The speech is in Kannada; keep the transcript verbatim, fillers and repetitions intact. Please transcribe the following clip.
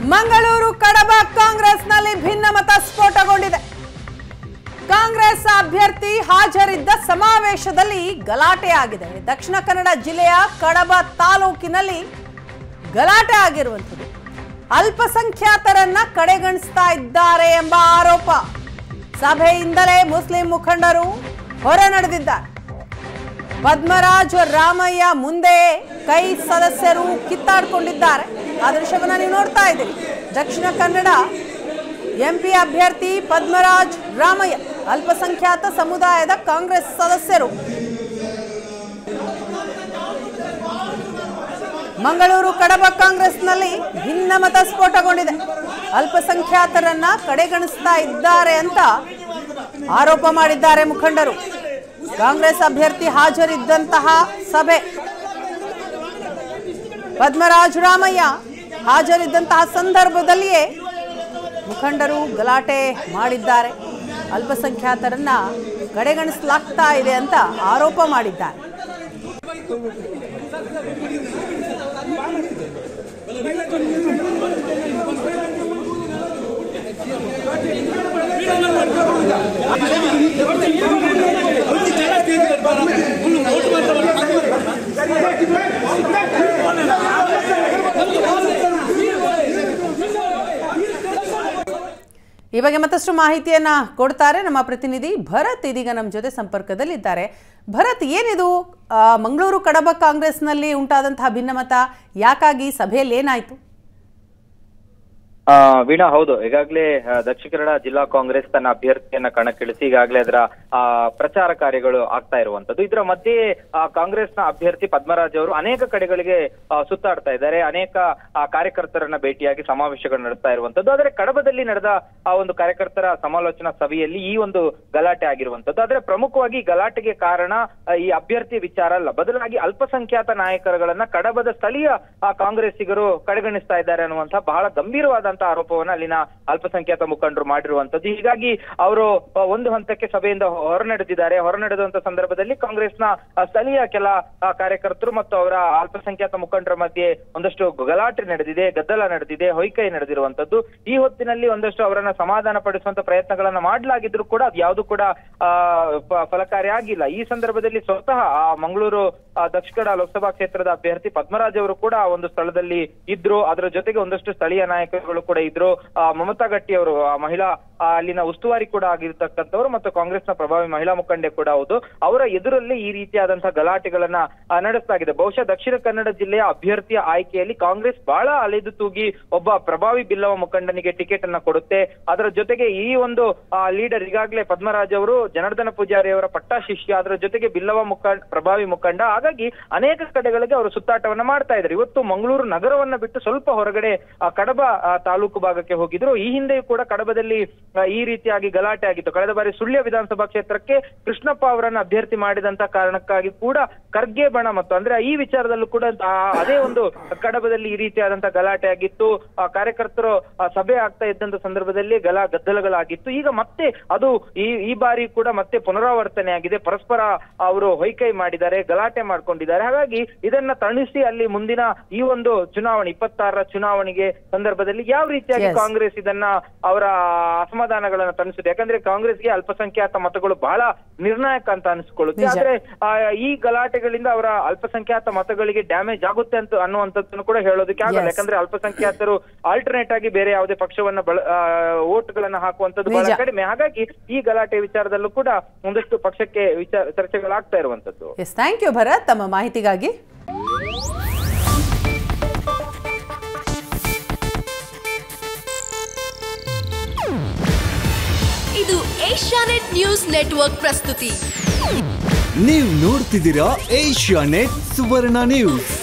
ಮಂಗಳೂರು ಕಡಬ ಕಾಂಗ್ರೆಸ್ನಲ್ಲಿ ಭಿನ್ನಮತ ಸ್ಫೋಟಗೊಂಡಿದೆ. ಕಾಂಗ್ರೆಸ್ ಅಭ್ಯರ್ಥಿ ಹಾಜರಿದ್ದ ಸಮಾವೇಶದಲ್ಲಿ ಗಲಾಟೆ ಆಗಿದೆ. ದಕ್ಷಿಣ ಕನ್ನಡ ಜಿಲ್ಲೆಯ ಕಡಬ ತಾಲೂಕಿನಲ್ಲಿ ಗಲಾಟೆ ಆಗಿರುವಂಥದ್ದು. ಅಲ್ಪಸಂಖ್ಯಾತರನ್ನ ಕಡೆಗಣಿಸ್ತಾ ಇದ್ದಾರೆ ಎಂಬ ಆರೋಪ. ಸಭೆಯಿಂದಲೇ ಮುಸ್ಲಿಂ ಮುಖಂಡರು ಹೊರ ನಡೆದಿದ್ದಾರೆ. ಪದ್ಮರಾಜ್ ರಾಮಯ್ಯ ಮುಂದೆ ಕೈ ಸದಸ್ಯರು ಕಿತ್ತಾಡಿಕೊಂಡಿದ್ದಾರೆ. ಆ ದೃಶ್ಯವನ್ನು ನೀವು ನೋಡ್ತಾ ಇದ್ದೀರಿ. ದಕ್ಷಿಣ ಕನ್ನಡ ಎಂಪಿ ಅಭ್ಯರ್ಥಿ ಪದ್ಮರಾಜ್ ರಾಮಯ್ಯ ಅಲ್ಪಸಂಖ್ಯಾತ ಸಮುದಾಯದ ಕಾಂಗ್ರೆಸ್ ಸದಸ್ಯರು ಮಂಗಳೂರು ಕಡಬ ಕಾಂಗ್ರೆಸ್ನಲ್ಲಿ ಭಿನ್ನಮತ ಸ್ಫೋಟಗೊಂಡಿದೆ. ಅಲ್ಪಸಂಖ್ಯಾತರನ್ನ ಕಡೆಗಣಿಸ್ತಾ ಇದ್ದಾರೆ ಅಂತ ಆರೋಪ ಮಾಡಿದ್ದಾರೆ ಮುಖಂಡರು. ಕಾಂಗ್ರೆಸ್ ಅಭ್ಯರ್ಥಿ ಹಾಜರಿದ್ದಂತಹ ಸಭೆ, ಪದ್ಮರಾಜ್ ರಾಮಯ್ಯ ಹಾಜರಿದ್ದಂತಹ ಸಂದರ್ಭದಲ್ಲಿಯೇ ಮುಖಂಡರು ಗಲಾಟೆ ಮಾಡಿದ್ದಾರೆ. ಅಲ್ಪಸಂಖ್ಯಾತರನ್ನ ಕಡೆಗಣಿಸಲಾಗ್ತಾ ಇದೆ ಅಂತ ಆರೋಪ ಮಾಡಿದ್ದಾರೆ. ಈ ಬಗ್ಗೆ ಮತ್ತಷ್ಟು ಮಾಹಿತಿಯನ್ನ ಕೊಡ್ತಾರೆ ನಮ್ಮ ಪ್ರತಿನಿಧಿ ಭರತ್. ಇದೀಗ ನಮ್ಮ ಜೊತೆ ಸಂಪರ್ಕದಲ್ಲಿದ್ದಾರೆ. ಭರತ್, ಏನಿದು ಮಂಗಳೂರು ಕಡಬ ಕಾಂಗ್ರೆಸ್ನಲ್ಲಿ ಉಂಟಾದಂತಹ ಭಿನ್ನಮತ? ಯಾಕಾಗಿ ಸಭೆಯಲ್ಲಿ ಏನಾಯ್ತು? ಆ ವೀಣಾ, ಹೌದು, ಈಗಾಗಲೇ ದಕ್ಷಿಣ ಕನ್ನಡ ಜಿಲ್ಲಾ ಕಾಂಗ್ರೆಸ್ ತನ್ನ ಅಭ್ಯರ್ಥಿಯನ್ನ ಕಣಕ್ಕಿಳಿಸಿ ಈಗಾಗಲೇ ಅದರ ಆ ಪ್ರಚಾರ ಕಾರ್ಯಗಳು ಆಗ್ತಾ ಇರುವಂತದ್ದು. ಇದರ ಮಧ್ಯೆ ಕಾಂಗ್ರೆಸ್ನ ಅಭ್ಯರ್ಥಿ ಪದ್ಮರಾಜ್ ಅವರು ಅನೇಕ ಕಡೆಗಳಿಗೆ ಸುತ್ತಾಡ್ತಾ ಇದ್ದಾರೆ. ಅನೇಕ ಕಾರ್ಯಕರ್ತರನ್ನ ಭೇಟಿಯಾಗಿ ಸಮಾವೇಶಗಳು ನಡೆಸ್ತಾ ಇರುವಂತದ್ದು. ಆದರೆ ಕಡಬದಲ್ಲಿ ನಡೆದ ಆ ಒಂದು ಕಾರ್ಯಕರ್ತರ ಸಮಾಲೋಚನಾ ಸಭೆಯಲ್ಲಿ ಈ ಒಂದು ಗಲಾಟೆ ಆಗಿರುವಂತದ್ದು. ಆದ್ರೆ ಪ್ರಮುಖವಾಗಿ ಗಲಾಟೆಗೆ ಕಾರಣ ಈ ಅಭ್ಯರ್ಥಿ ವಿಚಾರ ಅಲ್ಲ, ಬದಲಾಗಿ ಅಲ್ಪಸಂಖ್ಯಾತ ನಾಯಕರುಗಳನ್ನ ಕಡಬದ ಸ್ಥಳೀಯ ಕಾಂಗ್ರೆಸ್ಸಿಗರು ಕಡೆಗಣಿಸ್ತಾ ಇದ್ದಾರೆ ಅನ್ನುವಂತಹ ಬಹಳ ಗಂಭೀರವಾದ ಆರೋಪವನ್ನ ಅಲ್ಲಿನ ಅಲ್ಪಸಂಖ್ಯಾತ ಮುಖಂಡರು ಮಾಡಿರುವಂತದ್ದು. ಹೀಗಾಗಿ ಅವರು ಒಂದು ಹಂತಕ್ಕೆ ಸಭೆಯಿಂದ ಹೊರ ನಡೆದಿದ್ದಾರೆ. ಹೊರ ನಡೆದಂತ ಸಂದರ್ಭದಲ್ಲಿ ಕಾಂಗ್ರೆಸ್ನ ಸ್ಥಳೀಯ ಕೆಲ ಕಾರ್ಯಕರ್ತರು ಮತ್ತು ಅವರ ಅಲ್ಪಸಂಖ್ಯಾತ ಮುಖಂಡರ ಮಧ್ಯೆ ಒಂದಷ್ಟು ಗಲಾಟೆ ನಡೆದಿದೆ, ಗದ್ದಲ ನಡೆದಿದೆ, ಹೊಯ್ಕೈ ನಡೆದಿರುವಂತದ್ದು. ಈ ಹೊತ್ತಿನಲ್ಲಿ ಒಂದಷ್ಟು ಅವರನ್ನ ಸಮಾಧಾನ ಪಡಿಸುವಂತ ಪ್ರಯತ್ನಗಳನ್ನ ಮಾಡಲಾಗಿದ್ರು ಕೂಡ ಅದು ಯಾವುದು ಕೂಡ ಆ ಫಲಕಾರಿಯಾಗಿಲ್ಲ. ಈ ಸಂದರ್ಭದಲ್ಲಿ ಸ್ವತಃ ಆ ಮಂಗಳೂರು ದಕ್ಷಿಣ ಕನ್ನಡ ಲೋಕಸಭಾ ಕ್ಷೇತ್ರದ ಅಭ್ಯರ್ಥಿ ಪದ್ಮರಾಜ್ ಅವರು ಕೂಡ ಒಂದು ಸ್ಥಳದಲ್ಲಿ ಇದ್ರು. ಅದರ ಜೊತೆಗೆ ಒಂದಷ್ಟು ಸ್ಥಳೀಯ ನಾಯಕರುಗಳು ಕೂಡ ಇದ್ರು. ಮಮತಾ ಗಟ್ಟಿ ಅವರು ಮಹಿಳಾ ಅಲ್ಲಿನ ಉಸ್ತುವಾರಿ ಕೂಡ ಆಗಿರ್ತಕ್ಕಂಥವ್ರು ಮತ್ತು ಕಾಂಗ್ರೆಸ್ನ ಪ್ರಭಾವಿ ಮಹಿಳಾ ಮುಖಂಡೆ ಕೂಡ ಹೌದು. ಅವರ ಎದುರಲ್ಲಿ ಈ ರೀತಿಯಾದಂತಹ ಗಲಾಟೆಗಳನ್ನ ನಡೆಸಲಾಗಿದೆ. ಬಹುಶಃ ದಕ್ಷಿಣ ಕನ್ನಡ ಜಿಲ್ಲೆಯ ಅಭ್ಯರ್ಥಿಯ ಆಯ್ಕೆಯಲ್ಲಿ ಕಾಂಗ್ರೆಸ್ ಬಹಳ ಅಲೆದು ತೂಗಿ ಒಬ್ಬ ಪ್ರಭಾವಿ ಬಿಲ್ಲವ ಮುಖಂಡನಿಗೆ ಟಿಕೆಟ್ ಅನ್ನ ಕೊಡುತ್ತೆ. ಅದರ ಜೊತೆಗೆ ಈ ಒಂದು ಲೀಡರ್ ಈಗಾಗಲೇ ಪದ್ಮರಾಜ್ ಅವರು ಜನಾರ್ದನ ಪೂಜಾರಿ ಅವರ ಪಟ್ಟ ಶಿಷ್ಯ, ಅದರ ಜೊತೆಗೆ ಬಿಲ್ಲವ ಮುಖಂಡ ಪ್ರಭಾವಿ ಮುಖಂಡ. ಹಾಗಾಗಿ ಅನೇಕ ಕಡೆಗಳಿಗೆ ಅವರು ಸುತ್ತಾಟವನ್ನ ಮಾಡ್ತಾ ಇದ್ದಾರೆ. ಇವತ್ತು ಮಂಗಳೂರು ನಗರವನ್ನ ಬಿಟ್ಟು ಸ್ವಲ್ಪ ಹೊರಗಡೆ ಕಡಬ ತಾಲೂಕು ಭಾಗಕ್ಕೆ ಹೋಗಿದ್ರು. ಈ ಹಿಂದೆಯೂ ಕೂಡ ಕಡಬದಲ್ಲಿ ಈ ರೀತಿಯಾಗಿ ಗಲಾಟೆ ಆಗಿತ್ತು. ಕಳೆದ ಬಾರಿ ಸುಳ್ಯ ವಿಧಾನಸಭಾ ಕ್ಷೇತ್ರಕ್ಕೆ ಕೃಷ್ಣಪ್ಪ ಅವರನ್ನ ಅಭ್ಯರ್ಥಿ ಮಾಡಿದಂತ ಕಾರಣಕ್ಕಾಗಿ ಕೂಡ ಖರ್ಗೆ ಬಣ ಮತ್ತು ಅಂದ್ರೆ ಈ ವಿಚಾರದಲ್ಲೂ ಕೂಡ ಅದೇ ಒಂದು ಕಡಬದಲ್ಲಿ ಈ ರೀತಿಯಾದಂತಹ ಗಲಾಟೆ ಆಗಿತ್ತು. ಕಾರ್ಯಕರ್ತರು ಸಭೆ ಆಗ್ತಾ ಇದ್ದಂತ ಸಂದರ್ಭದಲ್ಲಿ ಗಲಾ ಗದ್ದಲಗಳಾಗಿತ್ತು. ಈಗ ಮತ್ತೆ ಅದು ಈ ಈ ಬಾರಿ ಕೂಡ ಮತ್ತೆ ಪುನರಾವರ್ತನೆ ಆಗಿದೆ. ಪರಸ್ಪರ ಅವರು ಹೊಯ್ಕೈ ಮಾಡಿದ್ದಾರೆ, ಗಲಾಟೆ ಮಾಡ್ಕೊಂಡಿದ್ದಾರೆ. ಹಾಗಾಗಿ ಇದನ್ನ ತಣಿಸಿ ಅಲ್ಲಿ ಮುಂದಿನ ಈ ಒಂದು ಚುನಾವಣೆ ಇಪ್ಪತ್ತಾರರ ಚುನಾವಣೆಗೆ ಸಂದರ್ಭದಲ್ಲಿ ಯಾವ ರೀತಿಯಾಗಿ ಕಾಂಗ್ರೆಸ್ ಇದನ್ನ ಅವರ ಅಸಮಾಧಾನಗಳನ್ನ ತಣಿಸುತ್ತೆ. ಯಾಕಂದ್ರೆ ಕಾಂಗ್ರೆಸ್ಗೆ ಅಲ್ಪಸಂಖ್ಯಾತ ಮತಗಳು ಬಹಳ ನಿರ್ಣಾಯಕ ಅಂತ ಅನಿಸ್ಕೊಳ್ಳುತ್ತೆ. ಆದ್ರೆ ಈ ಗಲಾಟೆಗಳಿಂದ ಅವರ ಅಲ್ಪಸಂಖ್ಯಾತ ಮತಗಳಿಗೆ ಡ್ಯಾಮೇಜ್ ಆಗುತ್ತೆ ಅಂತ ಅನ್ನುವಂಥದ್ದನ್ನು ಕೂಡ ಹೇಳೋದಕ್ಕೆ ಆಗಲ್ಲ. ಯಾಕಂದ್ರೆ ಅಲ್ಪಸಂಖ್ಯಾತರು ಆಲ್ಟರ್ನೇಟ್ ಆಗಿ ಬೇರೆ ಯಾವುದೇ ಪಕ್ಷವನ್ನ ಬಳ ವೋಟ್ಗಳನ್ನ ಹಾಕುವಂಥದ್ದು ಬಹಳ ಕಡಿಮೆ. ಹಾಗಾಗಿ ಈ ಗಲಾಟೆ ವಿಚಾರದಲ್ಲೂ ಕೂಡ ಒಂದಷ್ಟು ಪಕ್ಷಕ್ಕೆ ವಿಚಾರ ಚರ್ಚೆಗಳಾಗ್ತಾ ಇರುವಂತದ್ದು. ಥ್ಯಾಂಕ್ ಯು ಭರತ್ ತಮ್ಮ ಮಾಹಿತಿಗಾಗಿ. ಇದು ಏಷ್ಯಾನೆಟ್ ನ್ಯೂಸ್ ನೆಟ್ವರ್ಕ್ ಪ್ರಸ್ತುತಿ. ನೀವು ನೋಡ್ತಿದ್ದೀರಾ ಏಷ್ಯಾನೆಟ್ ಸುವರ್ಣ ನ್ಯೂಸ್.